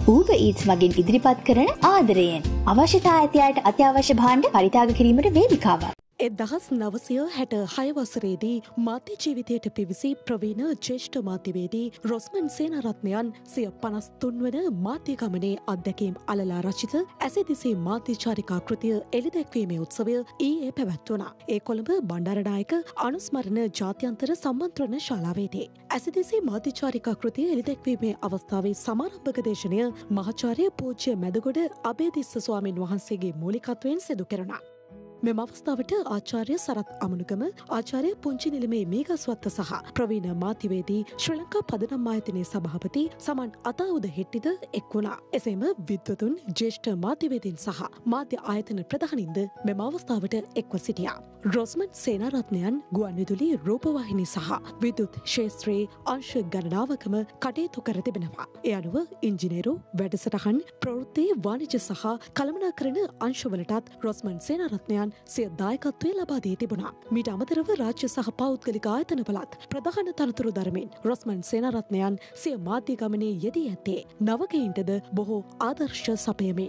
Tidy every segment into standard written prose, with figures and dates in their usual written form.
Uber Eats මගින් ඉදිරිපත් කරන ආදරයෙන් අවශ්‍යතා ඇති අයට අත්‍යවශ්‍ය භාණ්ඩ පරිත්‍යාග කිරීමට වේදිකාවක්. 1966 වසරේදී මාධ්‍ය ජීවිතයට පිවිසි ප්‍රවීණ ජ්‍යෙෂ්ඨ මාධ්‍යවේදී රොස්මන් සේනාරත්නයන් 53 වන මාධ්‍ය ගමනේ අත්දැකීම් අලලා රචිත ඇසදිසි මාධ්‍ය චාරිකා කෘතිය එළිදැක්වීමේ උත්සවය ඊයේ පැවැත්වුණා. ඒ කොළඹ බණ්ඩාරනායක අනුස්මරණ ජාත්‍යන්තර සම්මන්ත්‍රණ ශාලාවේදී. ඇසදිසි මාධ්‍ය චාරිකා කෘතිය එළිදැක්වීමේ අවස්ථාවේ සමාරම්භක දේශනය මහාචාර්ය පූජ්‍ය මැදගොඩ අබේදිස්ස ස්වාමීන් වහන්සේගේ මූලිකත්වයෙන් සිදු කෙරුණා. මෙම අවස්ථාවට ආචාර්ය සරත් අමනුගම ආචාර්ය පුංචි නිලමේ මේගස්වත්ත සහ ප්‍රවීණ මාධ්‍යවේදී ශ්‍රී ලංකා පදනම් ආයතනයේ සභාපති සමන් අතාඋද හෙට්ටිද එක් වුණා. එසේම විද්වතුන් ජ්‍යෙෂ්ඨ මාධ්‍යවේදීන් සහ මාධ්‍ය ආයතන ප්‍රධානින්ද මෙම අවස්ථාවට එක්ව සිටියා. රොස්මන් සේනාරත්නයන් ගුවන්විදුලි රූපවාහිනී සහ විද්‍යුත් ක්ෂේත්‍රයේ අංශ ගණනාවකම කටයුතු කර තිබෙනවා. ඒ අනුව ඉංජිනේරු වැඩසටහන් ප්‍රවෘත්ති වාණිජ්‍ය සහ කළමනාකරණ අංශවලටත් රොස්මන් සේනාරත්නයන් සිය දායකත්වය ලබා දී තිබුණා. මීට අමතරව රාජ්‍ය සහ පෞද්ගලික ආයතනවලත් ප්‍රධාන තනතුරු දරමින් රොස්මන් සේනාරත්නයන් සිය මාධ්‍ය ගමනේ යෙදී ඇත්තේ නවකයින්ටද බොහෝ ආදර්ශ සපයමින්.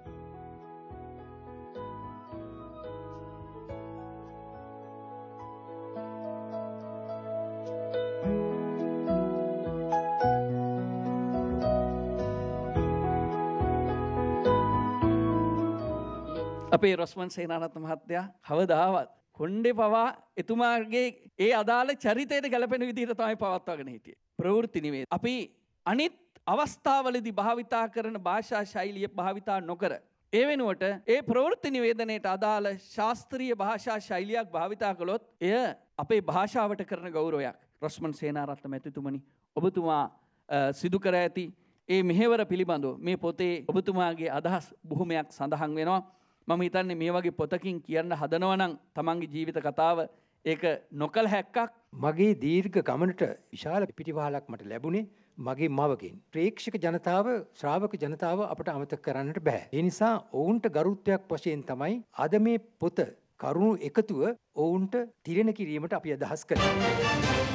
අපේ රොස්මන් සේනාරත්න මහත්තයා කවදාවත් කොණ්ඩේ පවා එතුමාගේ ඒ අදාළ චරිතයට ගැලපෙන විදිහට තමයි පවත්වාගෙන හිටියේ. ප්‍රවෘත්ති නිවේදන. අපි අනිත් අවස්ථාවලදී භාවිතා කරන භාෂා ශෛලිය භාවිතා නොකර ඒ වෙනුවට ඒ ප්‍රවෘත්ති නිවේදනයට අදාළ ශාස්ත්‍රීය භාෂා ශෛලියක් භාවිතා කළොත් එය අපේ භාෂාවට කරන ගෞරවයක්. රොස්මන් සේනාරත්න මැතිතුමනි, ඔබතුමා සිදු කර ඇති ඒ මෙහෙවර පිළිබඳව මේ පොතේ ඔබතුමාගේ අදහස් බොහොමයක් සඳහන් වෙනවා. මම හිතන්නේ මේ වගේ පොතකින් කියන්න හදනවා නම් තමන්ගේ ජීවිත කතාව ඒක නොකල හැක්කක්. මගේ දීර්ඝ ගමනට විශාල පිටිවහලක් මට ලැබුණේ මගේ මවකින්. ප්‍රේක්ෂක ජනතාව, ශ්‍රාවක ජනතාව අපට අමතක කරන්නට බෑ. ඒ නිසා ඔවුන්ට ගරුත්වයක් වශයෙන් තමයි අද මේ පොත කරුණු එකතුව ඔවුන්ට තිරෙන කිරීමට අපි අදහස් කළේ.